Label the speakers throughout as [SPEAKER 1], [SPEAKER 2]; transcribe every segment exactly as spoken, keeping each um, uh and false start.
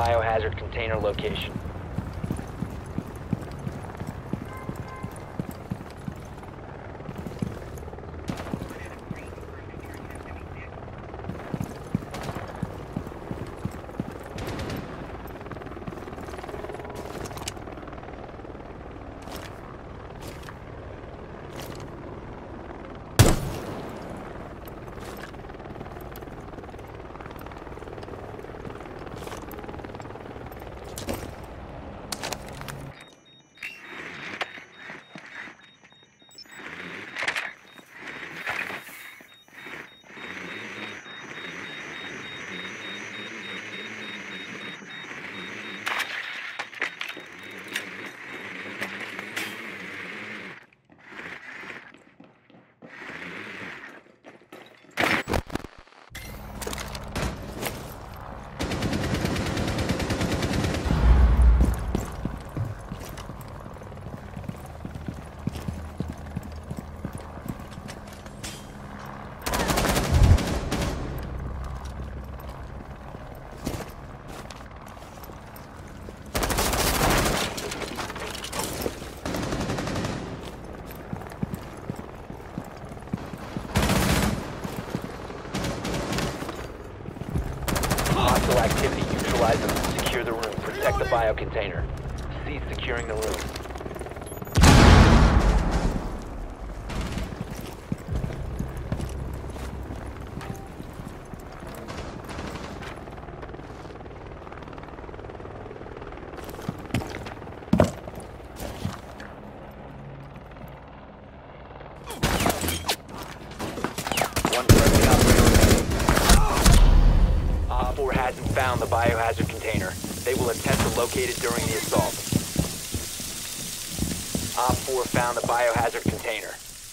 [SPEAKER 1] biohazard container location. Hostile activity. Neutralize them. Secure the room. Protect the biocontainer. Cease securing the room. Hasn't found the biohazard container. They will attempt to locate it during the assault. Op four found the biohazard container.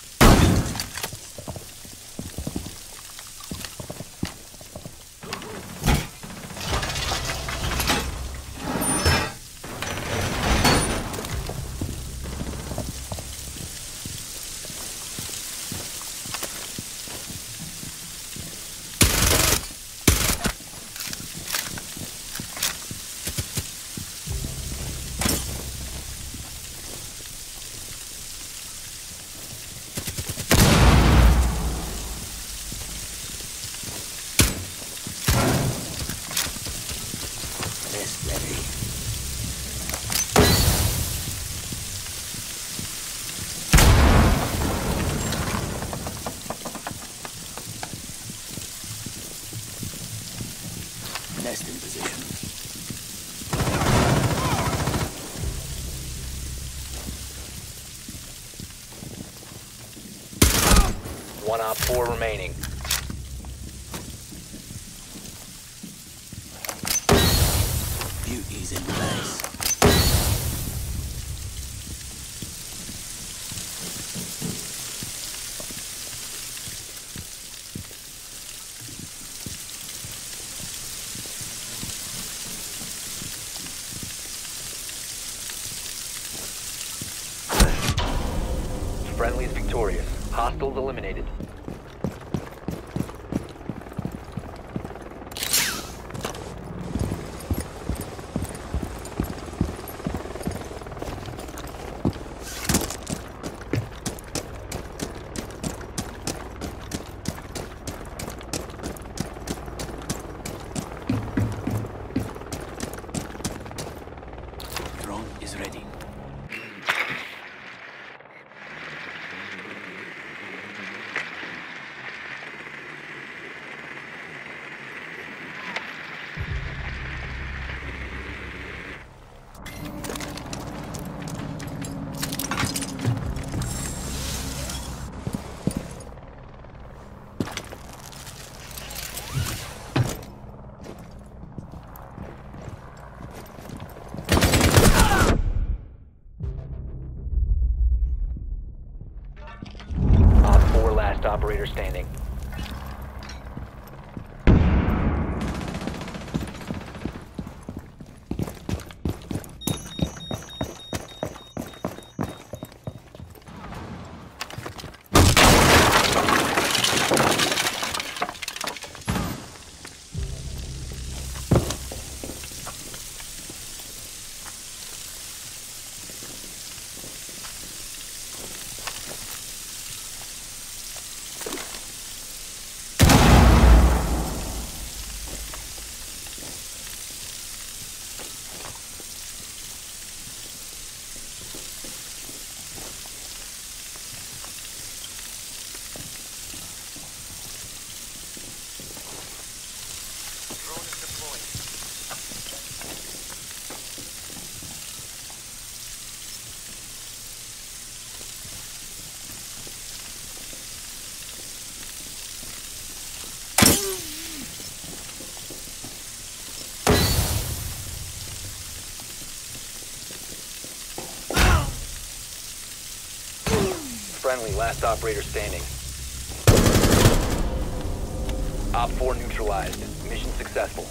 [SPEAKER 2] Nest in position.
[SPEAKER 1] One op four remaining.
[SPEAKER 2] Beauty's in place.
[SPEAKER 1] Friendly's victorious. Hostiles eliminated.
[SPEAKER 2] Drone is ready.
[SPEAKER 1] Operator standing. Friendly, last operator standing. Op four neutralized. Mission successful.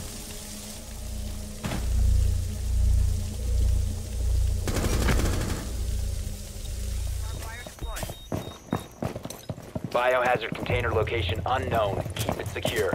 [SPEAKER 1] Biohazard container location unknown. Keep it secure.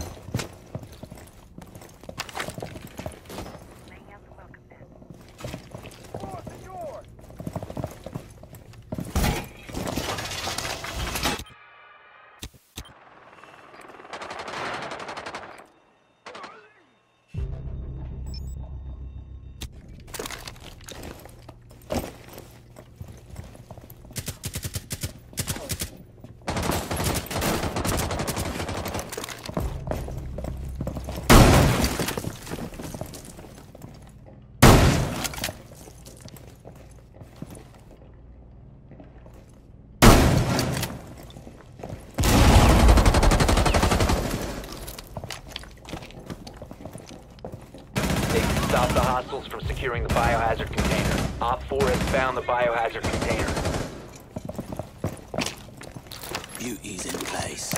[SPEAKER 1] Stop the hostiles from securing the biohazard container. Op four has found the biohazard container.
[SPEAKER 2] Beauty's in place.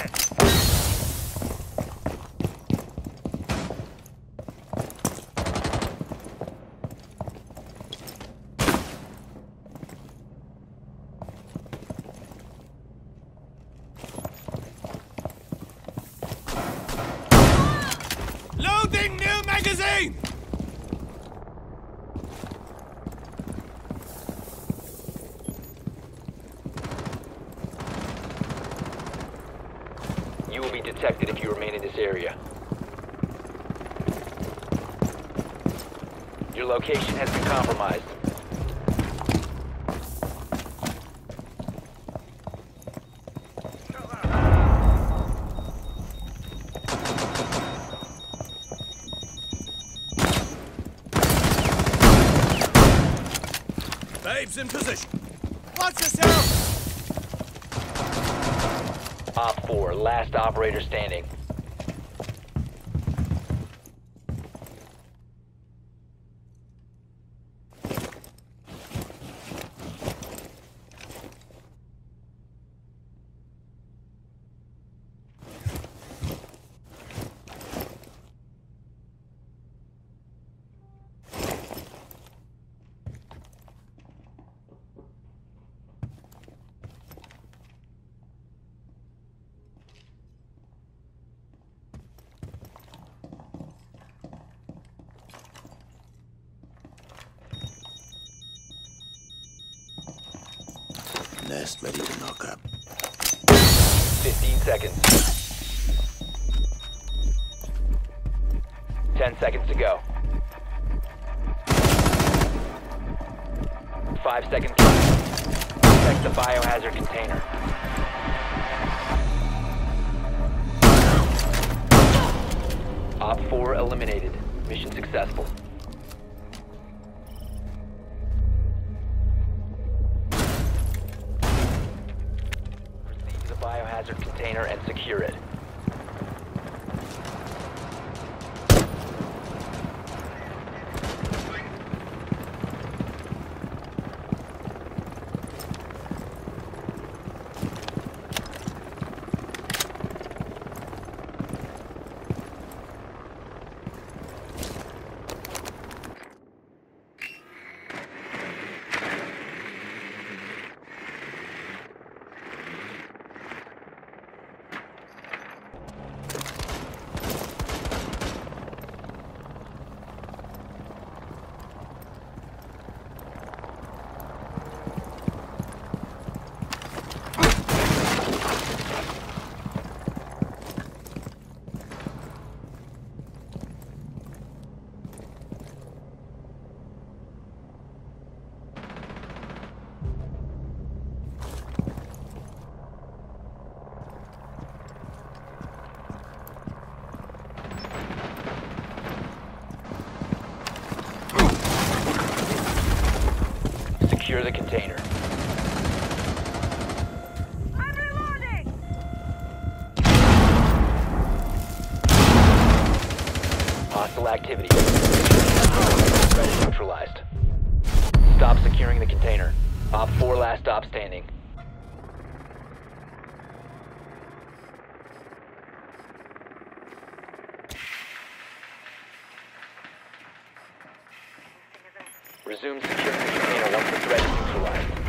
[SPEAKER 3] Loading new magazine!
[SPEAKER 1] You will be detected if you remain in this area. Your location has been compromised.
[SPEAKER 3] Babes in position. Watch yourself!
[SPEAKER 1] Op four, last operator standing.
[SPEAKER 2] Nest ready to knock up.
[SPEAKER 1] fifteen seconds. ten seconds to go. five seconds left. Protect the biohazard container. Op four eliminated. Mission successful. Proceed to the biohazard container and secure it. Secure the container.
[SPEAKER 4] I'm reloading!
[SPEAKER 1] Hostile activity. Threat is neutralized. Stop securing the container. Op four last stop standing. Resume securing the container once the threat is neutralized.